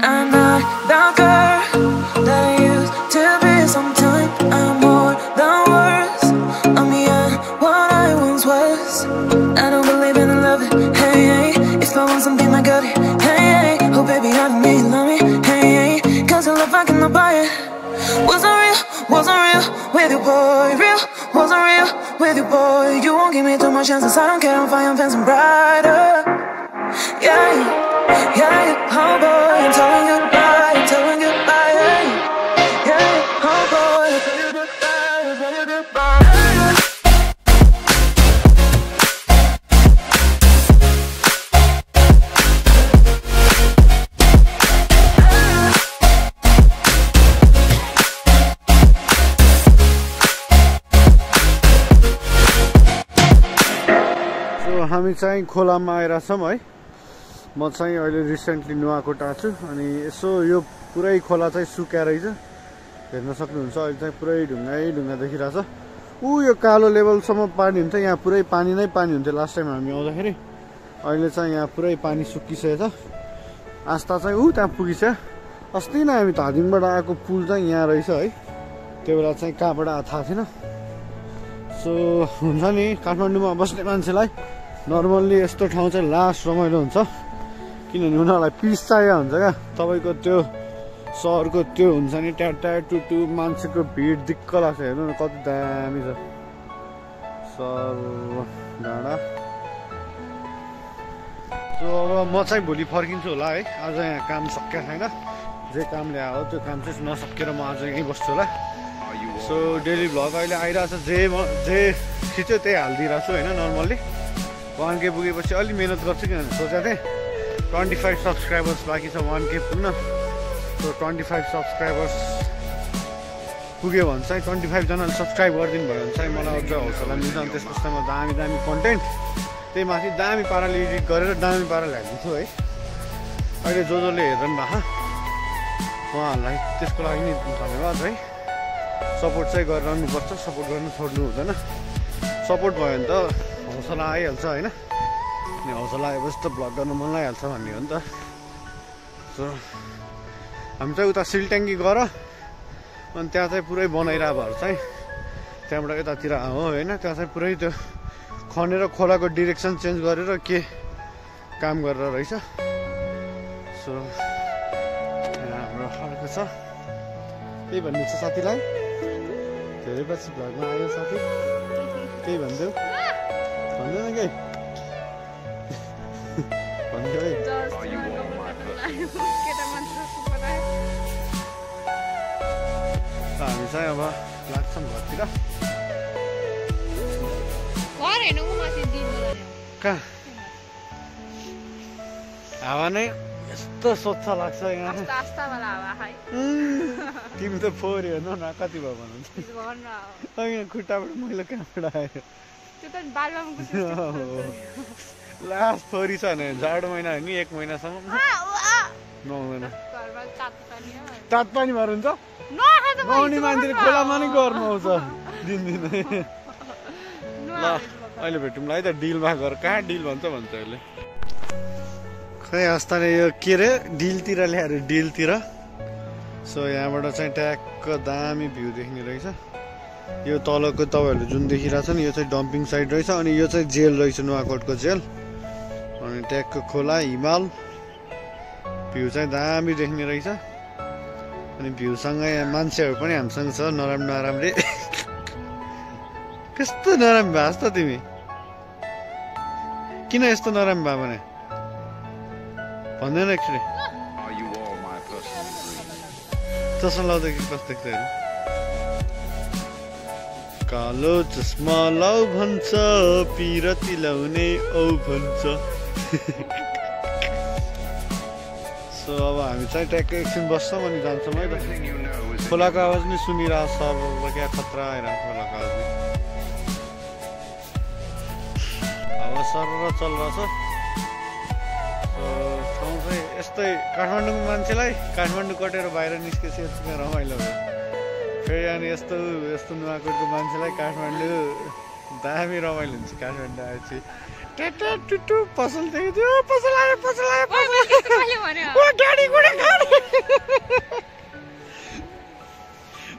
I'm not the girl that I used to be. Sometimes I'm more than words. I'm beyond what I once was. I don't believe in love, hey, hey. If I want something, I got it, hey, hey. Oh baby, I don't need love me, hey, hey. Cause your love I cannot buy it. Wasn't real with you, boy. Real, wasn't real with you, boy. You won't give me too much chances. I don't care, I'm fine, I'm fancy brighter. Yeah, yeah, oh boy, I'm telling you goodbye, I'm telling you goodbye. Yeah, oh boy, I'm telling you goodbye, I'm telling you goodbye. हामी चाहिँ खोलामा आइरहेछौँ है। म चाहिँ अहिले recently नुहाकोट आएको छु अनि यसो यो पुरै खोला चाहिँ सुक्या रहेछ, हेर्न सक्नुहुन्छ। अहिले चाहिँ पुरै ढुङ्गा देखिरहेछ। यो कालो लेभलसम्म पानी हुन्थ्यो, यहाँ पुरै पानी नै पानी हुन्थ्यो लास्ट टाइम हामी आउँदाखेरि। अहिले चाहिँ यहाँ पुरै पानी सुकिसकेछ। आस्था चाहिँ त्यहाँ पुगिसक्यो। अस्ति नै हामी धादिङबाट आएको पुल चाहिँ यहाँ रहेछ है, त्यो बेला चाहिँ कहाँबाट आएको थाहा थिएन। सो हुन्छ नि, काठमाडौँमा बस्ने मान्छेलाई नर्मल्ली यस्तो ठाउँ चाहिँ लास्ट रमाइलो हुन्छ, किनभने उनीहरूलाई पिस चाहिएको हुन्छ क्या। तपाईँको त्यो सहरको त्यो हुन्छ नि ट्याट टुटु मान्छेको भिड दिक्क लाग्छ। हेर्नु न कति दामी छ सर डाँडा। सो अब म चाहिँ भोलि फर्किन्छु होला है। आज यहाँ काम सकिया छैन, जे काम ल्यायो त्यो काम चाहिँ नसकेर म आज यहीँ बस्छु होला। सो डेली भ्लग अहिले आइरहेछ, जे खिच्यो त्यही हालिदिइरहेको छु होइन। नर्मल्ली 1K पुगेपछि अलि मिहिनेत गर्छु, किनभने सोचेको थिएँ 25 सब्सक्राइबर्स बाँकी छ 1K पुग्न। सो 25 सब्सक्राइबर्स पुग्यो भने चाहिँ 25 जनाले सब्सक्राइब गरिदिनु भयो भने चाहिँ मलाई अझ हौसला मिल्छ। अनि त्यसपछि म दामी कन्टेन्ट त्यही माथि दामी पाराले एडिट गरेर दामी पाराले हालिदिन्छु है। अहिले जसले हेर्नु भएको उहाँहरूलाई त्यसको लागि नि धन्यवाद है। सपोर्ट चाहिँ गरिरहनुपर्छ, सपोर्ट गर्नु छोड्नु हुँदैन। सपोर्ट भयो भने त हौसला आइहाल्छ होइन। अनि हौसला आएपछि त भ्लग गर्न मन लागिहाल्छ भन्ने हो नि त। सो हामी चाहिँ उता सिलट्याङ्गी गर अनि त्यहाँ चाहिँ पुरै बनाइरहेको भएर चाहिँ त्यहाँबाट यतातिर हो होइन। त्यहाँ चाहिँ पुरै त्यो खनेर खोलाको डिरेक्सन चेन्ज गरेर के काम गरेर रहेछ। सो हाम्रो अर्को छ त्यही भन्नु छ साथीलाई। धेरै पछि भ्लगमा आयो साथी, केही भनिदेऊ। भन्दैन केही भनिदेऊ है। हामी चाहिँ अब लाग्छौँ घरतिर। कहाँ हावा नै यस्तो स्वच्छ लाग्छ यहाँ। तिमी त फोहोर हेर्नु न कति भयो भन्नुहुन्छ। खुट्टाबाट मैलो कहाँबाट आयो। लास्ट फोहोरी छ भने जाडो महिना हो नि, 1 महिनासम्म नहुँदैन। तातो पानी भएर हुन्छ नहुने मान्छेले खोलामा नै गर्नु आउँछ दिनदिनै। ल अहिले भेटौँला है त डिलमा गएर। कहाँ डिल भन्छ अहिले खै हस्ताले यो के अरे डिलतिर ल्याएर डिलतिर। सो यहाँबाट चाहिँ ट्याक्क दामी भ्यू देख्ने रहेछ। यो तलको तपाईँहरूले जुन देखिरहेछ नि यो चाहिँ डम्पिङ साइड रहेछ। अनि यो चाहिँ जेल रहेछ, नुवाकोटको जेल। अनि ट्याक्क खोला हिमाल भ्यू चाहिँ दामी देख्ने रहेछ। अनि भ्यूसँगै मान्छेहरू पनि हामीसँग छ नराम्रे। कस्तो नराम्रो भएको त तिमी, किन यस्तो नराम्रो भयो भने भन्दैन एकचोटि। चस्मा लाउँदा कि कस्तो देख्छ हेर्नु। कालो चस्मा लाउ भन्छ पिरती लाउने औ भन्छ। सो अब हामी चाहिँ ट्याक्क एकछिन बस्छौँ अनि जान्छौँ है त। खोलाको आवाज नि सुनिरहेको छ, अब क्या खतरा आइरहेको खोलाको आवाज नि। हावा सरर चलिरहेछ। ठाउँ चाहिँ यस्तै काठमाडौँको मान्छेलाई काठमाडौँ कटेर बाहिर निस्केपछि यस्तो रमाइलो भयो। फेरि अनि यस्तो नुवाकोटको मान्छेलाई काठमाडौँ दामी रमाइलो हुन्छ। काठमाडौँ आएपछि टुटु पसल देख्यो, पसल आयो गाडी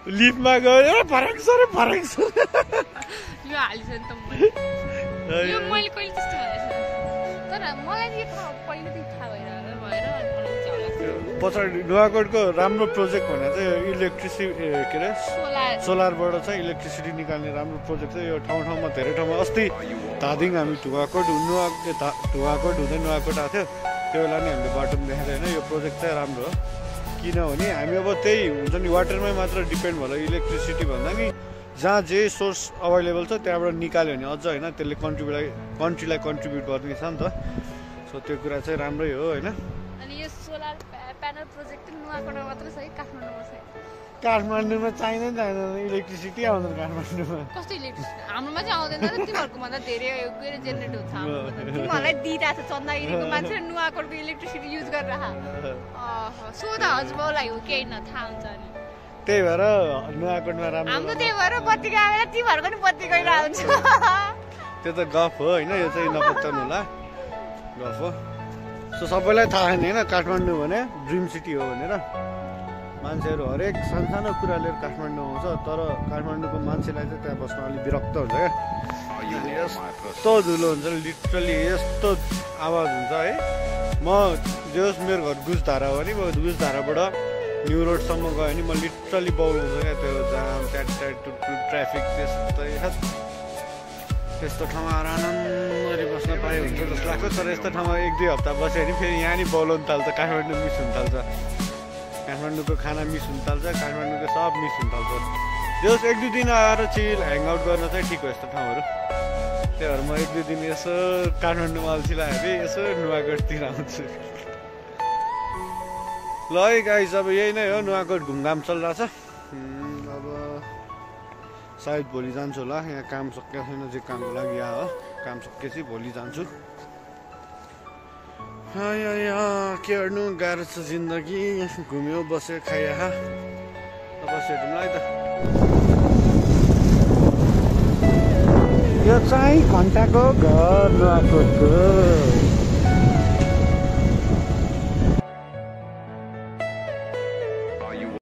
लिफ्टमा गयो फरक छ रे फरक छ यो हालिस नि त यो मैले कहिले त्यस्तो भनेको तर मलाई यो पहिलेदेखि थाहा भएर पछाडि नुवाकोटको राम्रो प्रोजेक्ट भनेर चाहिँ इलेक्ट्रिसिटी के अरे सोलरबाट चाहिँ इलेक्ट्रिसिटी निकाल्ने राम्रो प्रोजेक्ट चाहिँ यो ठाउँमा धेरै ठाउँमा अस्ति धादिङ हामी ढुवाकोट हुँदै नुवाकोट आएको थियो त्यो बेला नि हामीले बाटोमा देखेर होइन यो प्रोजेक्ट चाहिँ राम्रो हो किनभने हामी अब त्यही हुन्छ नि वाटरमै मात्र डिपेन्ड भयो इलेक्ट्रिसिटी भन्दा नि जहाँ जे सोर्स अभाइलेबल छ त्यहाँबाट निकाल्यो भने अझ होइन त्यसले कन्ट्रीलाई कन्ट्रिब्युट गर्ने छ नि त सो त्यो कुरा चाहिँ राम्रै हो होइन अनि यो सोलर प्यानल प्रोजेक्ट नुवाकोटमा मात्र छ है काठमाडौँमा छ काठमाडौँमा चाहिँदैन इलेक्ट्रिसिटी आउँदैन काठमाडौँमा कस्तो इलेक्ट्रिसिटी हाम्रोमा चाहिँ आउँदैन र तिमीहरूको भन्दा धेरै जेनेरेट हुन्छ तिमीहरूलाई दिइरहेको छ चन्दागिरीको मान्छे नुवाकोटको इलेक्ट्रिसिटी युज गरेर सोधा हजुरबाउलाई हो कि होइन थाहा हुन्छ अनि त्यही भएर नुवाकोटमा राम्रो हाम्रो त्यही भएर बत्ती गएर तिमीहरूको नि बत्ती गइरहेको हुन्छ त्यो त गफ हो होइन यो चाहिँ नपत्याउनु होला गफ हो सो सबैलाई थाहा छैन होइन काठमाडौँ भने ड्रिम सिटी हो भनेर मान्छेहरू हरेक सानो कुरा लिएर काठमाडौँ आउँछ तर काठमाडौँको मान्छेलाई चाहिँ त्यहाँ बस्न अलिक विरक्त हुन्छ क्या यस्तो धुलो हुन्छ लिटरली यस्तो आवाज हुन्छ है म जे होस् मेरो घर गुजधारा हो नि म गुजधाराबाट न्यु रोडसम्म गयो भने म लिटरली बौलाउँछ क्या त्यो जाम ट्राफिक त्यस्तो ठाउँमा आरामरी बस्न पाए हुन्छ जस्तो लाग्छ तर यस्तो ठाउँमा 1-2 हप्ता बस्यो भने फेरि यहाँ नि बौलाउनु थाल्छ काठमाडौँ मिस हुन थाल्छ काठमाडौँको खाना मिस हुन थाल्छ काठमाडौँको सब मिस हुन थाल्छ जस 1-2 दिन आएर चिल ह्याङआउट गर्न चाहिँ ठिक हो यस्तो ठाउँहरू त्यही भएर म 1-2 दिन यसो काठमाडौँमा अल्छी लाग्यो यसो नुवाकोटतिर आउँछु ल है गाइस अब यही नै हो नुवाकोट घुमघाम चलिरहेछ अब सायद भोलि जान्छु होला यहाँ काम सकिएको छैन जे कामको लागि हो काम सकिएपछि भोलि जान्छु के गर्नु गाह्रो छ जिन्दगी घुम्यो बस्यो खायो बस्यो है त यो चाहिँ घन्टाको घर नुवाकोटको